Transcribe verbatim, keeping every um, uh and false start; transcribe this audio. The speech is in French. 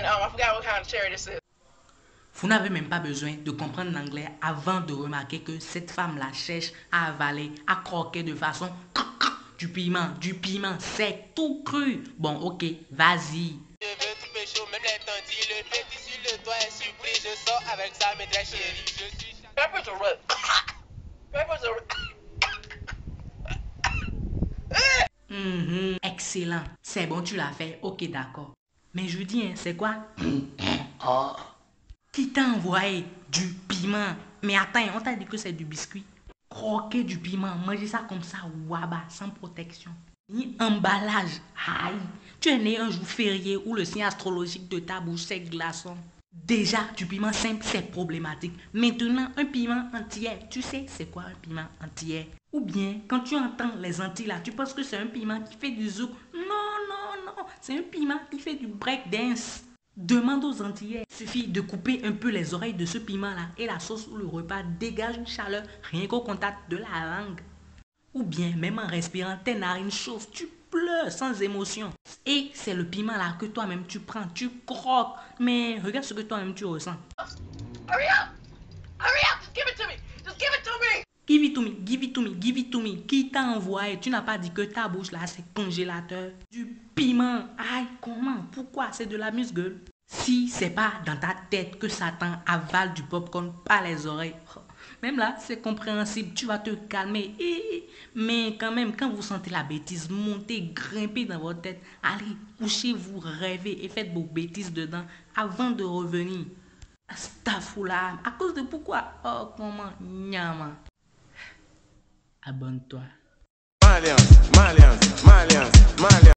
and um, I forgot what kind of cherry this is. Vous n'avez même pas besoin de comprendre l'anglais avant de remarquer que cette femme-là cherche à avaler, à croquer de façon du piment, du piment sec, tout cru. Bon, ok, vas-y. Je veux tout pécho, même les tendis. Le petit sur le toit est surpris. Je sors avec sa maîtresse chérie. Je suis... Peppers are red. Peppers are Mm-hmm, excellent. C'est bon, tu l'as fait. Ok, d'accord. Mais je dis, hein, c'est quoi? Oh. Qui t'a envoyé du piment? Mais attends, on t'a dit que c'est du biscuit. Croquer du piment, manger ça comme ça, waba, sans protection. Ni emballage. Aïe. Tu es né un jour férié où le signe astrologique de ta bouche c'est glaçon. Déjà, du piment simple, c'est problématique. Maintenant, un piment entier. Tu sais, c'est quoi un piment entier? Ou bien, quand tu entends les Antilles là, tu penses que c'est un piment qui fait du zouk. Non, non, non. C'est un piment qui fait du breakdance. Demande aux Antillais. Il suffit de couper un peu les oreilles de ce piment-là et la sauce ou le repas dégage une chaleur rien qu'au contact de la langue. Ou bien, même en respirant, tes narines chauffent, tu pleures sans émotion. Et c'est le piment-là que toi-même tu prends, tu croques. Mais regarde ce que toi-même tu ressens. Hurry up! Hurry up! Just give it to me! Just give it to me! Give it to me, give it to me, give it to me. Qui t'a envoyé? Tu n'as pas dit que ta bouche là c'est congélateur. Du piment. Aïe, comment? Pourquoi? C'est de la musgueule. Si c'est pas dans ta tête que Satan avale du popcorn par les oreilles, même là c'est compréhensible, tu vas te calmer. Mais quand même, quand vous sentez la bêtise monter, grimper dans votre tête, allez, couchez-vous, rêvez et faites vos bêtises dedans avant de revenir. Astaghfirullah. À cause de pourquoi? Oh, comment? Nyama. Abonne-toi. Malians, Malians, Malians, Malians.